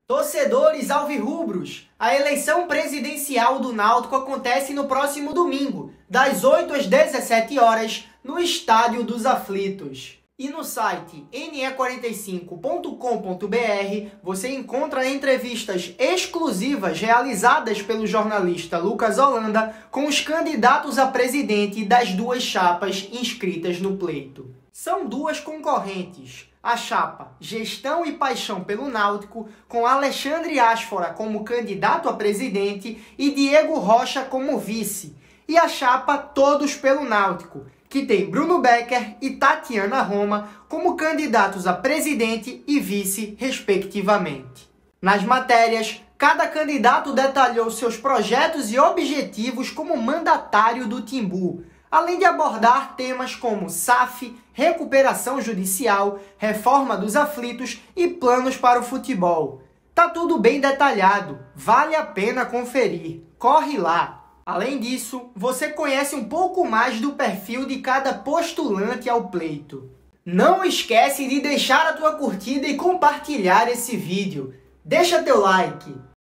Torcedores alvirrubros, a eleição presidencial do Náutico acontece no próximo domingo, das 8 às 17 horas, no Estádio dos Aflitos. E no site ne45.com.br você encontra entrevistas exclusivas realizadas pelo jornalista Lucas Holanda com os candidatos a presidente das duas chapas inscritas no pleito. São duas concorrentes. A chapa Gestão e Paixão pelo Náutico, com Alexandre Asfora como candidato a presidente e Diego Rocha como vice. E a chapa Todos pelo Náutico, que tem Bruno Becker e Tatiana Roma como candidatos a presidente e vice, respectivamente. Nas matérias, cada candidato detalhou seus projetos e objetivos como mandatário do Timbu, além de abordar temas como SAF, recuperação judicial, reforma dos aflitos e planos para o futebol. Tá tudo bem detalhado, vale a pena conferir. Corre lá! Além disso, você conhece um pouco mais do perfil de cada postulante ao pleito. Não esquece de deixar a tua curtida e compartilhar esse vídeo. Deixa teu like!